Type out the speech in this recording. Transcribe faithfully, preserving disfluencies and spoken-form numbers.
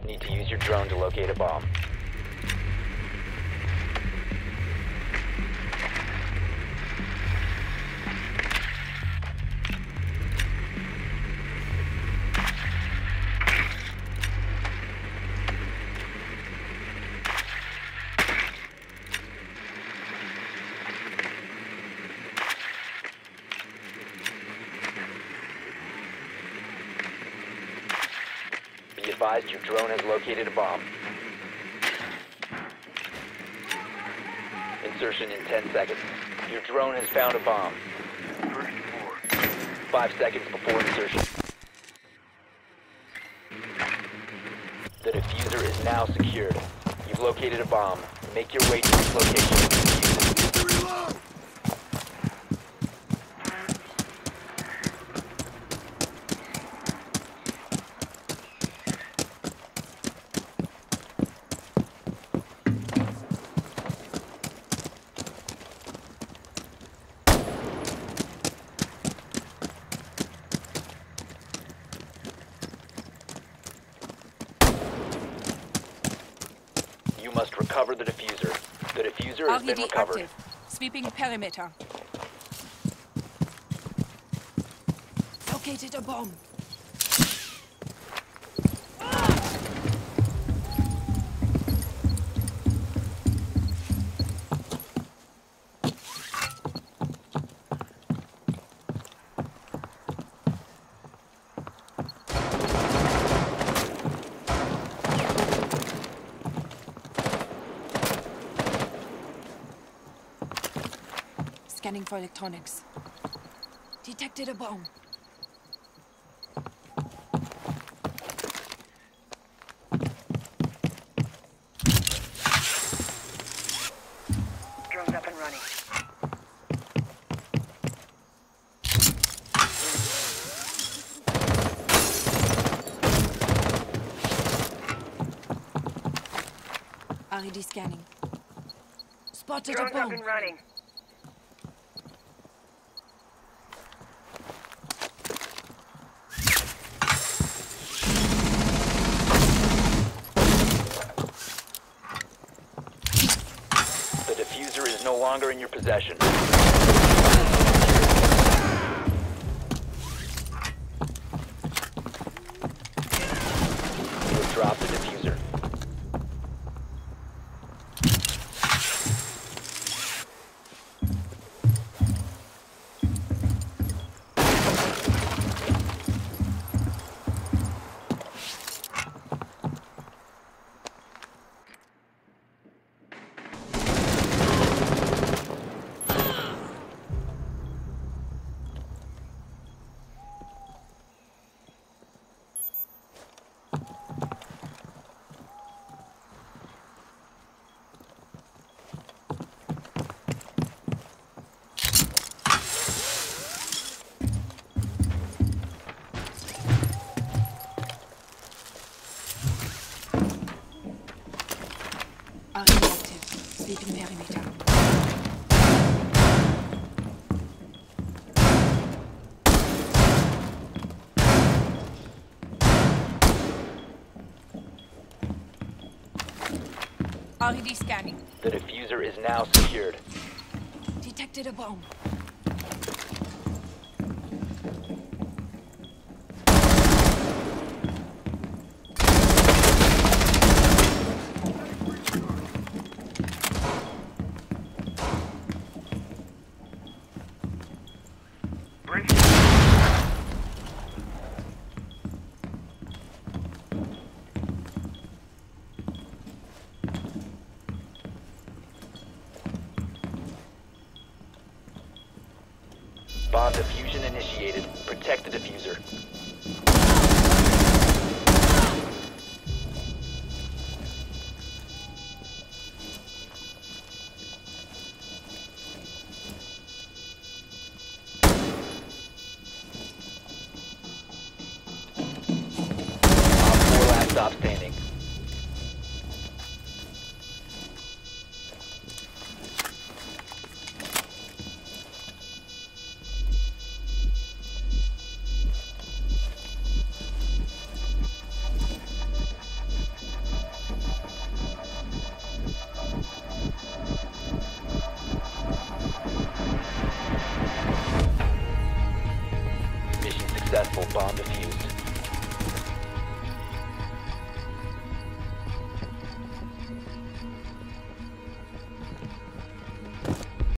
Need to use your drone to locate a bomb. Be advised your drone has located a bomb. Insertion in ten seconds. Your drone has found a bomb. Five seconds before insertion. The diffuser is now secured. You've located a bomb. Make your way to its location and defuse it. Reload! You must recover the diffuser. The diffuser has been R E D recovered. active. Sweeping perimeter. Located a bomb. Scanning for electronics. Detected a bomb. Drone's up and running. R E D scanning. Spotted Drone's a up bomb. and running. The diffuser is no longer in your possession. You have dropped the diffuser. R E D active. Sweeping perimeter. R E D scanning. The diffuser is now secured. Detected a bomb. Bomb diffusion initiated. Protect the diffuser. Op four last stop standing. Bomb defused.